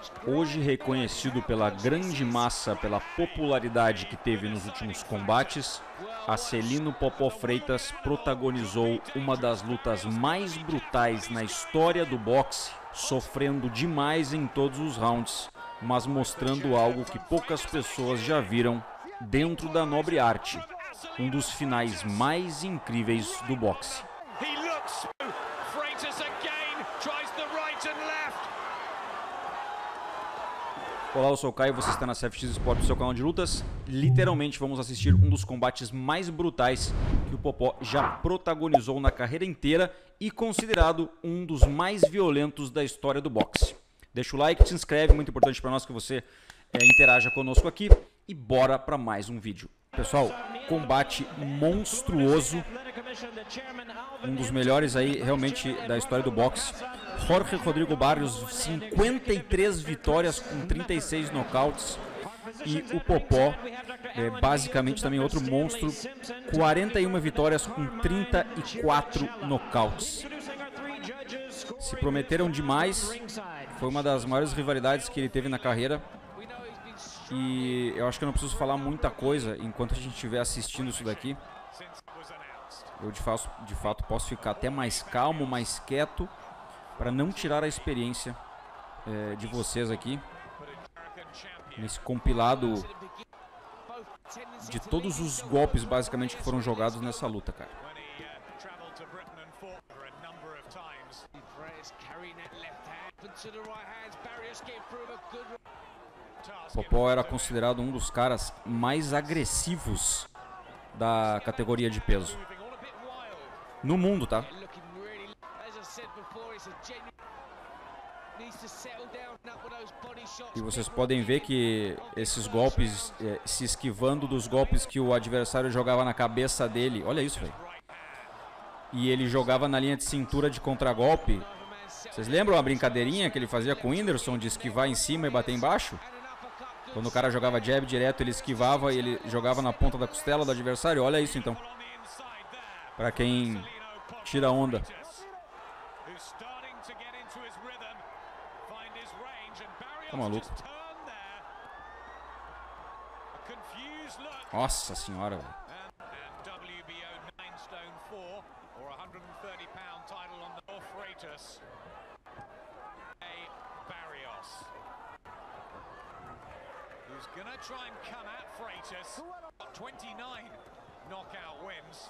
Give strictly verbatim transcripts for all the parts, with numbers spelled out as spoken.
Hoje reconhecido pela grande massa, pela popularidade que teve nos últimos combates, Acelino Popó Freitas protagonizou uma das lutas mais brutais na história do boxe, sofrendo demais em todos os rounds, mas mostrando algo que poucas pessoas já viram dentro da nobre arte, um dos finais mais incríveis do boxe. Olá, eu sou o Caio, você está na C F X Sport, seu canal de lutas. Literalmente vamos assistir um dos combates mais brutais que o Popó já protagonizou na carreira inteira e considerado um dos mais violentos da história do boxe. Deixa o like, se inscreve, muito importante para nós que você é, interaja conosco aqui e bora para mais um vídeo. Pessoal, combate monstruoso, um dos melhores aí realmente da história do boxe. Jorge Rodrigo Barrios, cinquenta e três vitórias com trinta e seis nocautes. E o Popó, é, basicamente também outro monstro, quarenta e uma vitórias com trinta e quatro nocautes. Se prometeram demais, foi uma das maiores rivalidades que ele teve na carreira. E eu acho que eu não preciso falar muita coisa enquanto a gente estiver assistindo isso daqui. Eu de fato, de fato posso ficar até mais calmo, mais quieto, para não tirar a experiência é, de vocês aqui. Nesse compilado de todos os golpes basicamente que foram jogados nessa luta, cara. Popó era considerado um dos caras mais agressivos da categoria de peso no mundo, tá? E vocês podem ver que esses golpes, eh, se esquivando dos golpes que o adversário jogava na cabeça dele. Olha isso, velho. E ele jogava na linha de cintura de contragolpe. Vocês lembram a brincadeirinha que ele fazia com o Whindersson de esquivar em cima e bater embaixo? Quando o cara jogava jab direto, ele esquivava e ele jogava na ponta da costela do adversário. Olha isso, então. Pra quem tira onda. Tá maluco? Nossa senhora, velho. Gonna try and come at Freitas. twenty-nine knockout wins.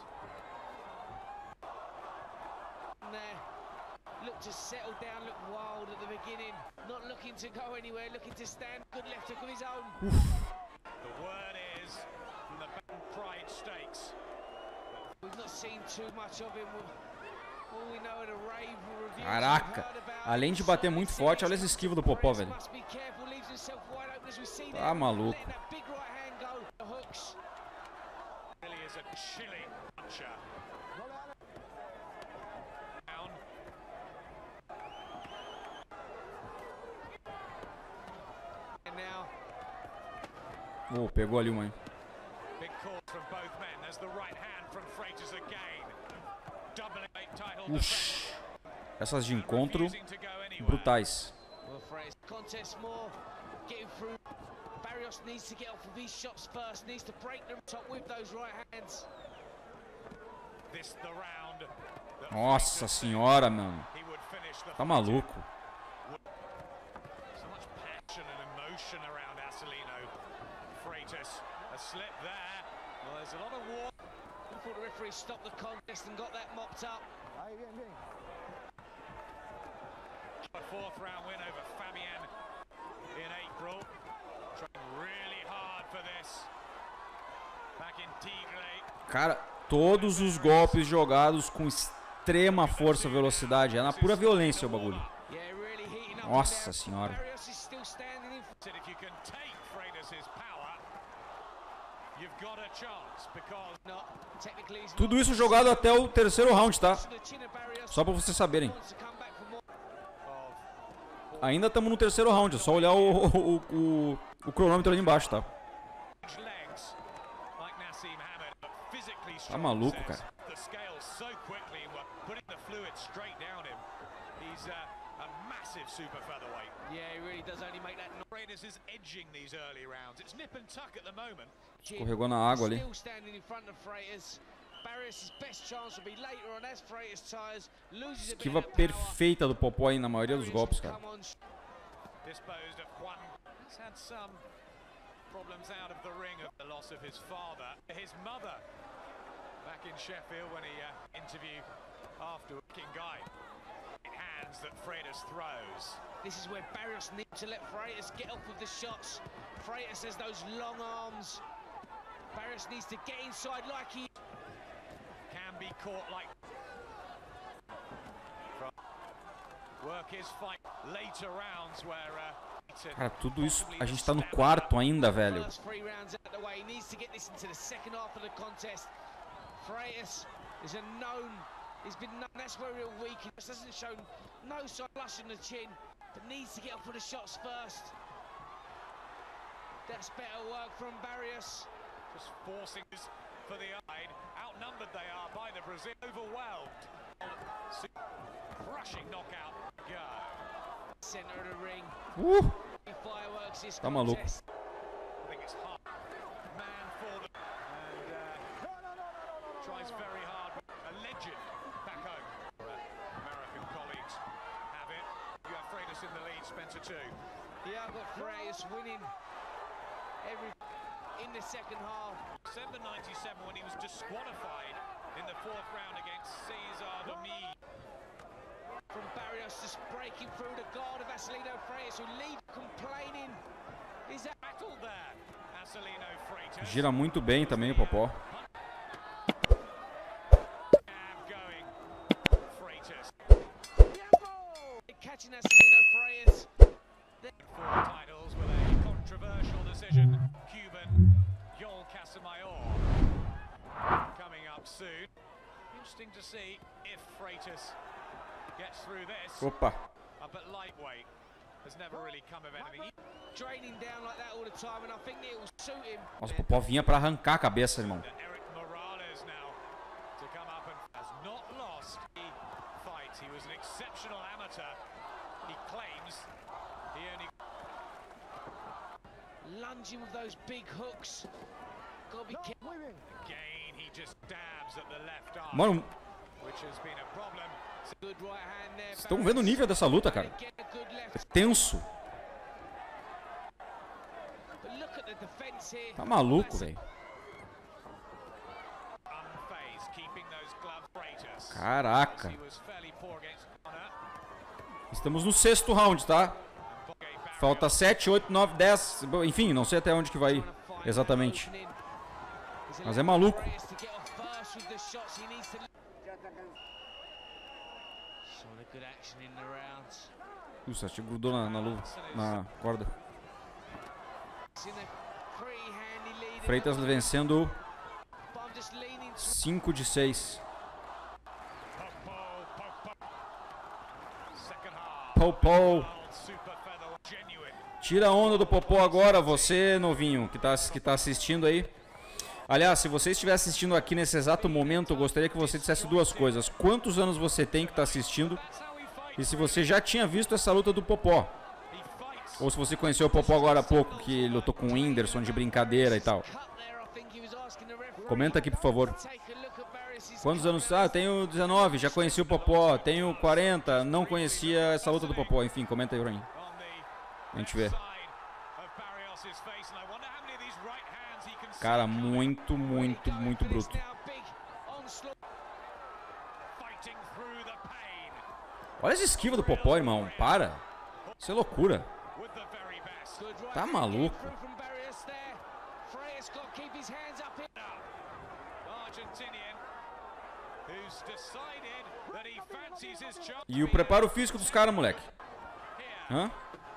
There, look to settle down, look wild at the beginning, not looking to go anywhere, looking to stand. Good left hook of his own. Oof. The word is from the Pride Stakes. We've not seen too much of him. All we know are the rave reviews. Caraca, além de bater muito forte, olha esse esquivo do Popó, velho. Tá maluco. Oh, pegou ali uma aí. Ux, essas de encontro brutais. Nossa senhora, mano. Tá maluco. Fourth round win over Fabian in April. Trying really hard for this. Back in Tigre. Cara, todos os golpes jogados com extrema força e velocidade. É na pura violência o bagulho. Nossa senhora. Tudo isso jogado até o terceiro round, tá? Só pra vocês saberem. Ainda estamos no terceiro round, é só olhar o, o, o, o cronômetro ali embaixo, tá? Tá maluco, cara. massive super featherweight. Yeah, he really does only make that. Freitas is edging these early rounds. It's nip and tuck at the moment. Escorregou na água ali. Still standing in front of Freitas. Barrios' best chance will be later on as Freitas tires, loses a bit Esquiva of power. perfeita do Popó aí na maioria dos golpes, cara. Disposed of Juan. He's had some problems out of the ring of the loss of his father. His mother back in Sheffield when he uh, interviewed after King Guy. Hands that Freitas throws. This is where Barrios needs to let Freitas get off with the shots. Freitas has those long arms. Barrios needs to get inside like he can be caught like. Work his fight later rounds where uh, cara, tudo isso, a gente tá no quarto ainda, velho. Freitas is a known, he's been known, that's where he'll weaken. He hasn't shown no side flush in the chin, but needs to get up for the shots first. That's better work from Barrios. Just forcing this for the eye. Outnumbered they are by the Brazil, overwhelmed. Crushing knockout. Go. Center of the ring. Uh, Fireworks is tá maluco. I think it's hard. Man for the and uh, tries very hard. A legend back home. American colleagues have it. You have Freitas in the lead, Spencer too. Yeah, I've got Freitas winning every in the second half. December ninety-seven when he was disqualified in the fourth round against Cesar Domingue. From Barrios just breaking through the guard of Acelino Freitas, who lead complaining. Is that battle there? Acelino Freitas. Gira muito bem também o Popó. Going. Freitas. Catching Acelino Freitas. Four titles with a controversial decision. Cuban Yoel Casamayor coming up soon. Interesting to see if Freitas gets through this. Opa. Uh, but lightweight has never really come of anything. Draining down like that all the time, and I think it will suit him. Nossa, o Popó vinha pra arrancar a cabeça, irmão. Eric Morales now to come up and has not lost the fight. He was an exceptional amateur. He claims he only lunging with those big hooks. Gotta be careful. Again, he just dabs at the left arm, Mano, which has been a problem. Good right hand there. estão vendo o nível dessa luta, cara? É tenso. But look at the defense here. Tá maluco, velho. Unfazed, keeping those gloves. Freitas. Caraca. He was fairly poor against Conor. Estamos no sexto round, tá? Falta sete, oito, nove, dez. Enfim, não sei até onde que vai exatamente. Mas é maluco. Nossa, acho que grudou na, na luva, na corda. Freitas vencendo cinco de seis. Popó. Tira a onda do Popó agora, você novinho que tá, que tá assistindo aí. Aliás, se você estiver assistindo aqui nesse exato momento, eu gostaria que você dissesse duas coisas. Quantos anos você tem que tá assistindo? E se você já tinha visto essa luta do Popó. Ou se você conheceu o Popó agora há pouco, que lutou com o Whindersson de brincadeira e tal. Comenta aqui, por favor. Quantos anos? Ah, eu tenho dezenove, já conheci o Popó. Tenho quarenta, não conhecia essa luta do Popó. Enfim, comenta aí pra mim. A gente vê. Cara, muito, muito, muito bruto. Olha essa esquiva do Popó, irmão. Para. Isso é loucura. Tá maluco. E o preparo físico dos caras, moleque. Hã?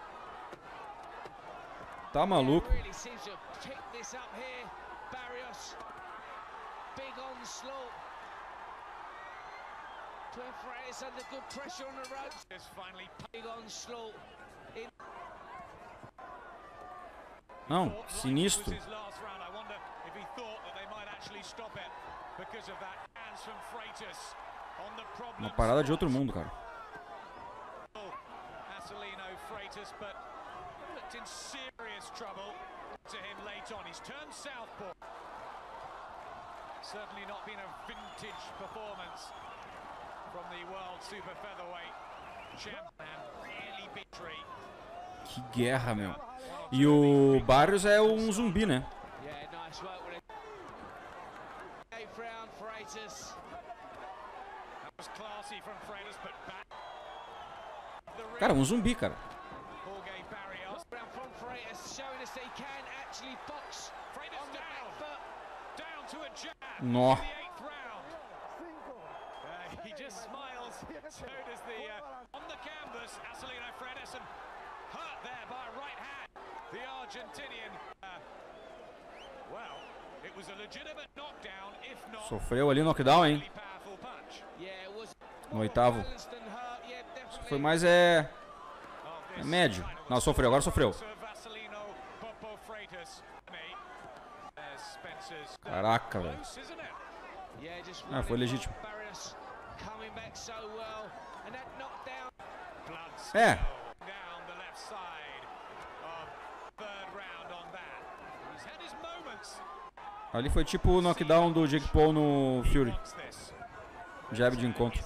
Tá maluco. Não, sinistro. Uma parada de outro mundo, cara. Marcelino Freitas, but looked in serious trouble to him late on. He's turned southpaw. Certainly not been a vintage performance from the world super featherweight champion. Really victory. Que guerra, meu. E o Barrios é um zumbi, né? Cara, um zumbi, cara. Nó. He just smiles. So does the uh, on the canvas, Marcelino Freitas, and hurt there by a right hand. The Argentinian. Uh, well, it was a legitimate knockdown, if not. Sofreu ali knockdown, hein? No oitavo. Foi mais é, é médio. Não, sofreu, agora sofreu. Caraca, velho. Ah, foi legítimo. É. Ali foi tipo o knockdown do Jake Paul no Fury. Jab de encontro.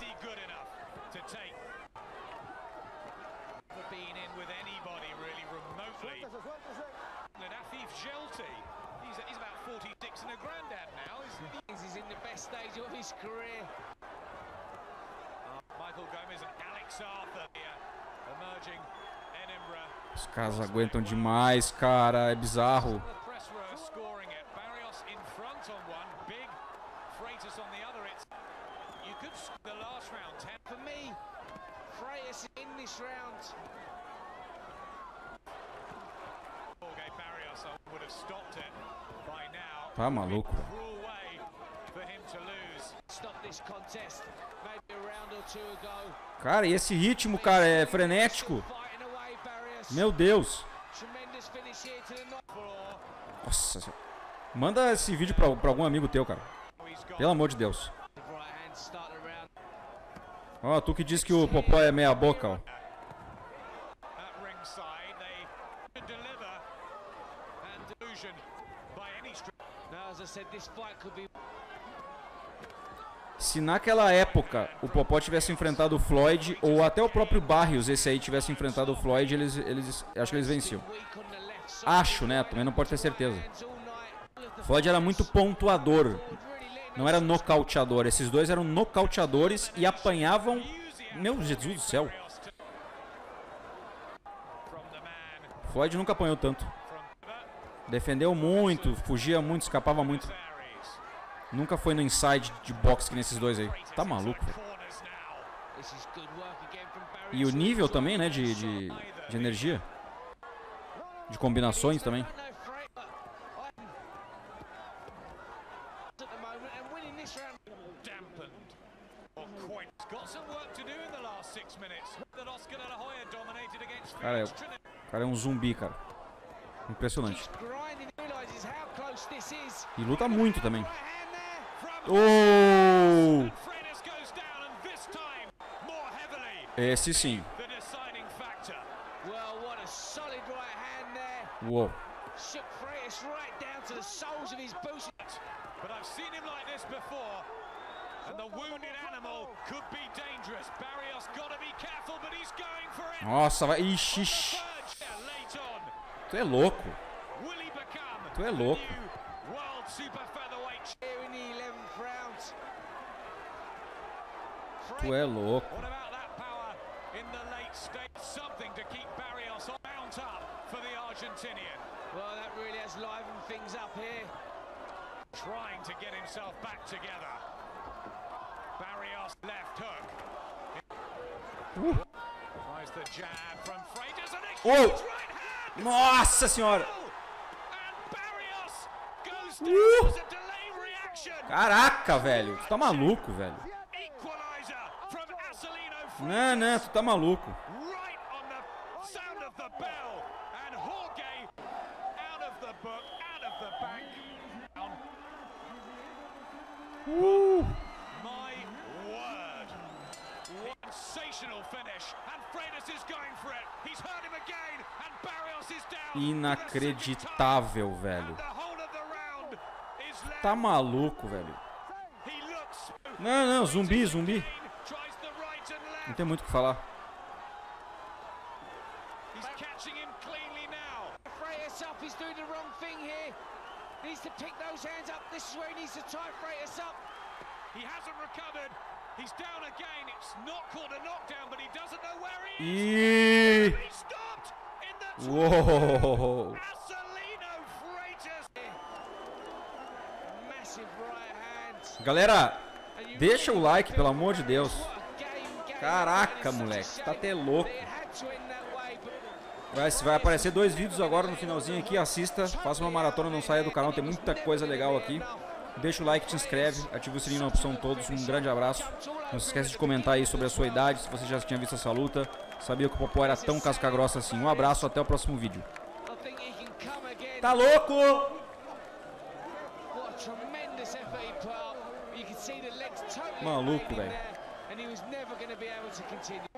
Os caras aguentam demais, cara. É bizarro. Tá maluco. Cara, e esse ritmo, cara, é frenético. Meu Deus. Nossa. Manda esse vídeo pra, pra algum amigo teu, cara. Pelo amor de Deus. Ó, oh, tu que diz que o Popó é meia boca, ó. Se naquela época o Popó tivesse enfrentado o Floyd, ou até o próprio Barrios, esse aí, tivesse enfrentado o Floyd, eles, eles, acho que eles venciam. Acho, né? Também não pode ter certeza. O Floyd era muito pontuador, não era nocauteador. Esses dois eram nocauteadores e apanhavam... Meu Jesus do céu. O Floyd nunca apanhou tanto. Defendeu muito, fugia muito, escapava muito. Nunca foi no inside de boxe que nesses dois aí. Tá maluco, velho. E o nível também, né, de, de, de energia. De combinações também. Cara, é, o cara é um zumbi, cara. Impressionante. E luta muito também. Oh! Esse sim. Uou. Nossa, vai. Ixi, ixi. Tu é louco. Tu é louco. Tu é louco. Well, that really has livened things up here. Trying to get himself back together. Barrios left hook. Uh. Tries the jab from Freitas and a Oh. huge right hand. Nossa senhora. And Barrios goes down Uh. as a delay reaction. Caraca, velho. Tu tá maluco, velho. Equalizer from Marcelino Freitas. Não, não, tu tá maluco. Right on the sound of the bell. And Jorge out of the book, out of the bank. Down. Uh. My word. Sensational finish. And Freitas is going for it. Inacreditável, velho. Tá maluco, velho. Não, não, zumbi, zumbi. Não tem muito o que falar. E uou! Galera, deixa o like, pelo amor de Deus. Caraca, moleque, tá até louco. Vai, vai aparecer dois vídeos agora no finalzinho aqui, assista, faça uma maratona, não saia do canal, tem muita coisa legal aqui. Deixa o like, te inscreve, ativa o sininho na opção todos, um grande abraço. Não se esqueça de comentar aí sobre a sua idade, se você já tinha visto essa luta, sabia que o Popó era tão casca-grossa assim. Um abraço, até o próximo vídeo. Tá louco? Maluco, velho.